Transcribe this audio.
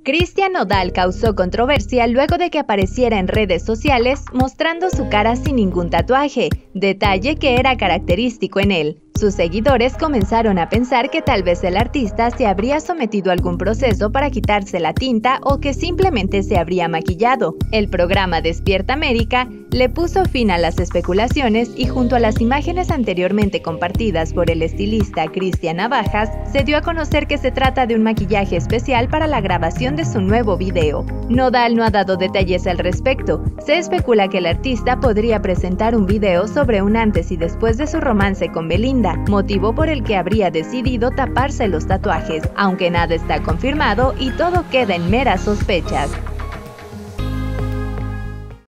Cristian Nodal causó controversia luego de que apareciera en redes sociales mostrando su cara sin ningún tatuaje, detalle que era característico en él. Sus seguidores comenzaron a pensar que tal vez el artista se habría sometido a algún proceso para quitarse la tinta o que simplemente se habría maquillado. El programa Despierta América le puso fin a las especulaciones y junto a las imágenes anteriormente compartidas por el estilista Cristian Navajas, se dio a conocer que se trata de un maquillaje especial para la grabación de su nuevo video. Nodal no ha dado detalles al respecto. Se especula que el artista podría presentar un video sobre un antes y después de su romance con Belinda, motivo por el que habría decidido taparse los tatuajes, aunque nada está confirmado y todo queda en meras sospechas.